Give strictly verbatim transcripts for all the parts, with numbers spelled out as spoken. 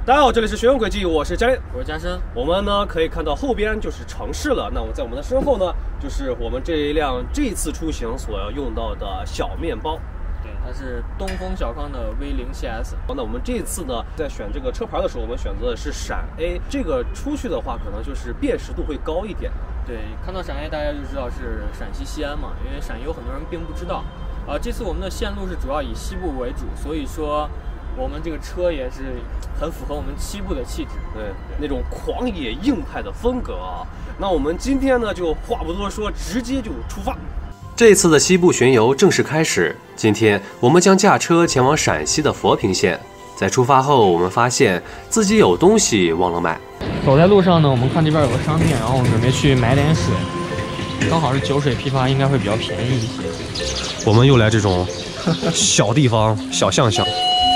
大家好，这里是学用轨迹，我是嘉练， 我是嘉生。 我们呢可以看到后边就是城市了，那我在我们的身后呢，就是我们这一辆这次出行所要用到的小面包。 对，它是东风小康的 V 零 C S。 那我们这次呢，在选这个车牌的时候，我们选择的是闪 A， 这个出去的话，可能就是辨识度会高一点。 对，看到闪 A 大家就知道是陕西西安嘛，因为陕西有很多人并不知道。啊、呃，这次我们的线路是主要以西部为主，所以说我们这个车也是很符合我们西部的气质， 对，那种狂野硬派的风格啊。那我们今天呢，就话不多说，直接就出发。这次的西部巡游正式开始。今天我们将驾车前往陕西的佛坪县。在出发后，我们发现自己有东西忘了买。 走在路上呢，我们看这边有个商店，然后我们准备去买点水，刚好是酒水批发，应该会比较便宜一些。 我们又来这种小地方、小巷巷。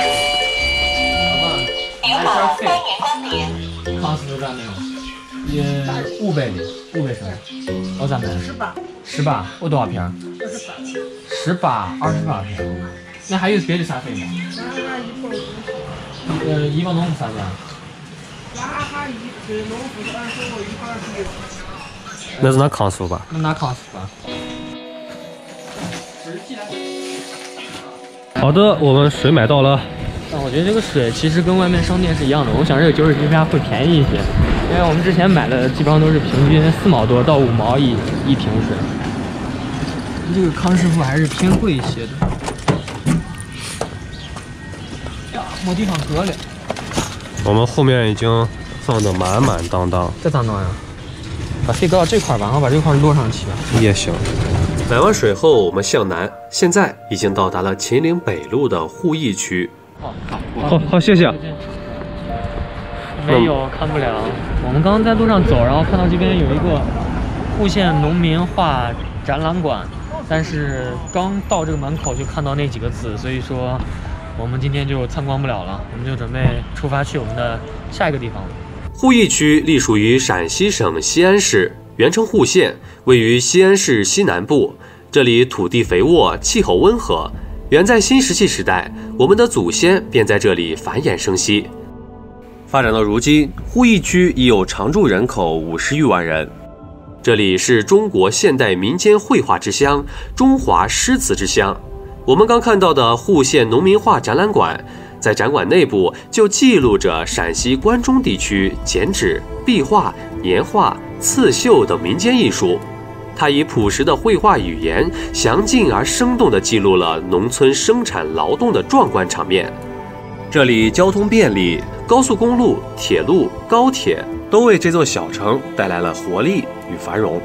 您好，欢迎光临。 康师傅站没有？也五百的，五百升。我咋买？十八。十八，我多少瓶？二十八。十八，二十八瓶。那还有别的啥费吗？呃，一帮农夫啥价？ 那是拿康师傅吧？ 那拿康师傅吧。 好的，我们水买到了。 但我觉得这个水其实跟外面商店是一样的，我想这个酒水批发会便宜一些，因为我们之前买的基本上都是平均四毛多到五毛一一瓶水。这个康师傅还是偏贵一些的。呀，没地方搁了。 我们后面已经放得满满当当。 这咋弄呀？把水搁到这块吧，然后把这块摞上去。 也行。买完水后，我们向南，现在已经到达了秦岭北路的鄠邑区。 好， 好，好，谢谢。 没有，看不了。我们刚刚在路上走，然后看到这边有一个户县农民画展览馆，但是刚到这个门口就看到那几个字，所以说我们今天就参观不了了，我们就准备出发去我们的下一个地方。 鄠邑区隶属于陕西省西安市，原称户县，位于西安市西南部。这里土地肥沃，气候温和。远在新石器时代，我们的祖先便在这里繁衍生息。发展到如今，鄠邑区已有常住人口五十余万人。这里是中国现代民间绘画之乡，中华诗词之乡。我们刚看到的户县农民画展览馆，在展馆内部就记录着陕西关中地区剪纸、壁画、年画、刺绣等民间艺术。它以朴实的绘画语言，详尽而生动地记录了农村生产劳动的壮观场面。这里交通便利，高速公路、铁路、高铁都为这座小城带来了活力与繁荣。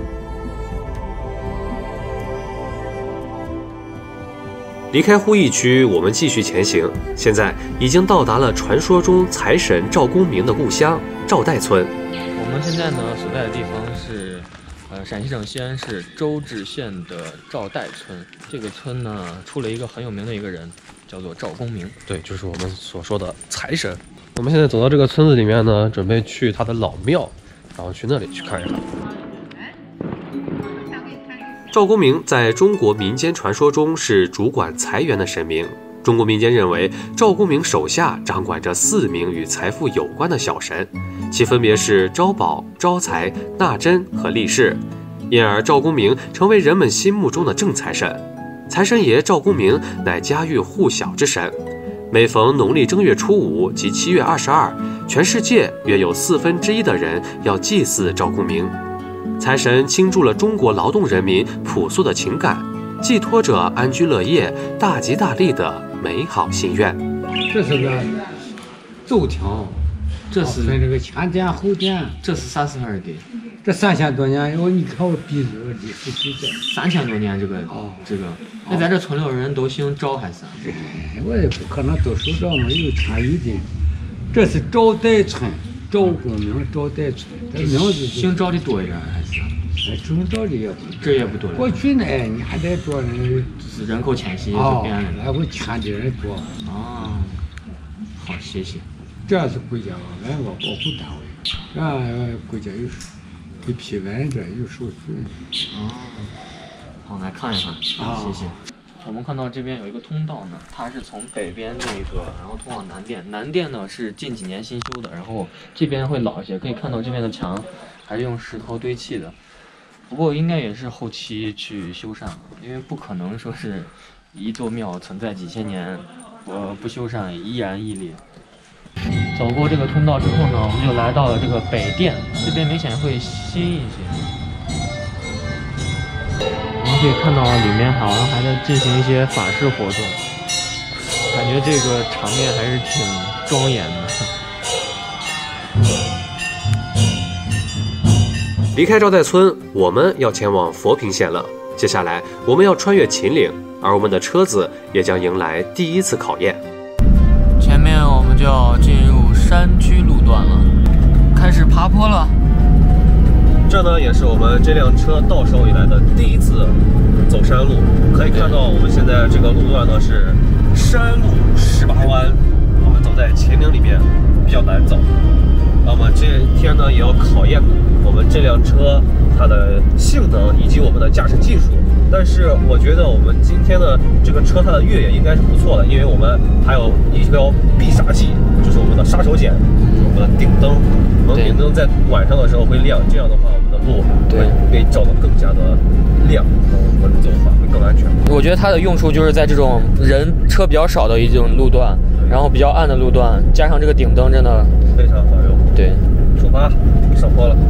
离开鄠邑区，我们继续前行，现在已经到达了传说中财神赵公明的故乡赵代村。 我们现在呢所在的地方是呃陕西省西安市周至县的赵代村。这个村呢出了一个很有名的一个人，叫做赵公明。 对，就是我们所说的财神。我们现在走到这个村子里面呢，准备去他的老庙，然后去那里去看一看。赵公明在中国民间传说中是主管财源的神明。中国民间认为，赵公明手下掌管着四名与财富有关的小神，其分别是招宝、招财、纳珍和利市，因而赵公明成为人们心目中的正财神。财神爷赵公明乃家喻户晓之神。每逢农历正月初五及七月二十二，全世界约有四分之一的人要祭祀赵公明。财神倾注了中国劳动人民朴素的情感，寄托着安居乐业、大吉大利的美好心愿。 这是个奏条， 这是分这个前殿后殿， 这是啥时候的？ 这三千多年，我你看我鼻子历史记载， 三千多年这个哦，这个，那咱这村里人都姓赵还是啥？ 哎，我也不可能都说这么有权有的。这是赵代村，赵公明赵代村，这名字姓赵的多一点还是啥？ 哎，姓赵的也不多， 这也不多了。 过去呢，你还得多人， 就是人口迁徙就哦， 变了。 来回迁的人多。 哦，好，谢谢。 这是国家文物保护单位，啊，国家有给批文这有手续。 哦，好，来看一看， 啊， 谢谢。 我们看到这边有一个通道呢，它是从北边那个，然后通往南店。南店呢是近几年新修的，然后这边会老一些，可以看到这边的墙还是用石头堆砌的。不过应该也是后期去修缮了，因为不可能说是一座庙存在几千年，呃不修缮依然屹立。走过这个通道之后呢，我们就来到了这个北殿，这边明显会新一些。我们可以看到里面好像还在进行一些法事活动，感觉这个场面还是挺庄严的。 离开招待村，我们要前往佛坪县了。接下来我们要穿越秦岭，而我们的车子也将迎来第一次考验。 前面我们就要进入山区路段了，开始爬坡了。 这呢也是我们这辆车到手以来的第一次走山路。可以看到我们现在这个路段呢是山路十八弯，我们走在秦岭里面比较难走。那么这一天呢也要考验我们这辆车它的性能以及我们的驾驶技术。但是我觉得我们今天的这个车它的越野应该是不错的，因为我们还有一条必杀技，就是我们的杀手锏，就是我们的顶灯。我们顶灯在晚上的时候会亮，这样的话我们的路会被照得更加的亮，我们走的话会更安全。 我觉得它的用处就是在这种人车比较少的一种路段，然后比较暗的路段，加上这个顶灯，真的非常好用。 对， 出发，上坡了。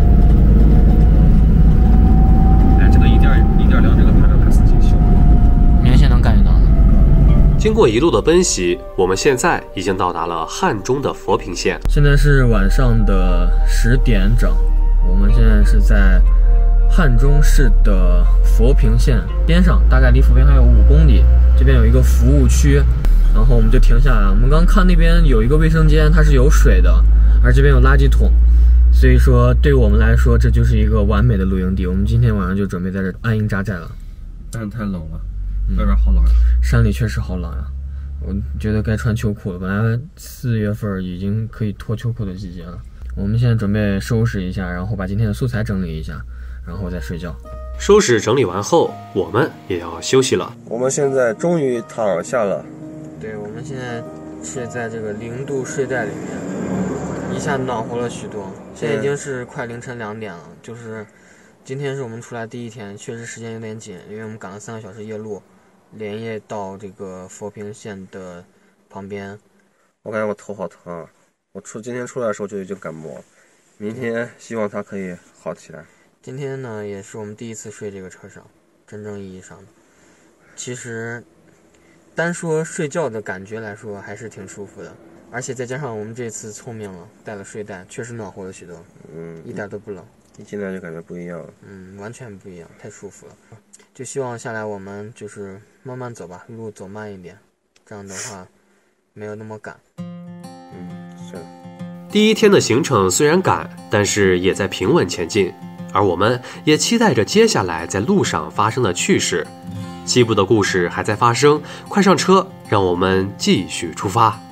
哎，这个一点一点零这个排量还是挺小， 明显能感觉到。 经过一路的奔袭，我们现在已经到达了汉中的佛坪县。 现在是晚上的十点整，我们现在是在汉中市的佛坪县边上，大概离佛坪还有五公里。这边有一个服务区，然后我们就停下来。我们刚看那边有一个卫生间，它是有水的，而这边有垃圾桶，所以说对我们来说这就是一个完美的露营地。我们今天晚上就准备在这安营扎寨了。 但是太冷了，外边好冷呀、啊嗯！山里确实好冷呀、啊，我觉得该穿秋裤了。本来四月份已经可以脱秋裤的季节了。我们现在准备收拾一下，然后把今天的素材整理一下，然后再睡觉。 收拾整理完后，我们也要休息了。我们现在终于躺下了。 对，我们现在睡在这个零度睡袋里面，一下暖和了许多。现在已经是快凌晨两点了，就是今天是我们出来第一天，确实时间有点紧，因为我们赶了三个小时夜路，连夜到这个佛坪县的旁边。 我感觉我头好疼啊！我出今天出来的时候就已经感冒了，明天希望它可以好起来。 今天呢，也是我们第一次睡这个车上，真正意义上的。其实，单说睡觉的感觉来说，还是挺舒服的。而且再加上我们这次聪明了，带了睡袋，确实暖和了许多。 嗯， 一点都不冷。 一进来就感觉不一样了。 嗯，完全不一样，太舒服了。就希望下来我们就是慢慢走吧，路走慢一点，这样的话没有那么赶。 嗯，是。 第一天的行程虽然赶，但是也在平稳前进。而我们也期待着接下来在路上发生的趣事。西部的故事还在发生，快上车，让我们继续出发。